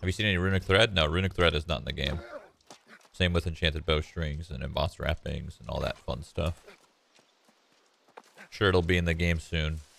Have you seen any Runic Thread? No, Runic Thread is not in the game. Same with enchanted bowstrings and embossed wrappings and all that fun stuff. Sure, it'll be in the game soon.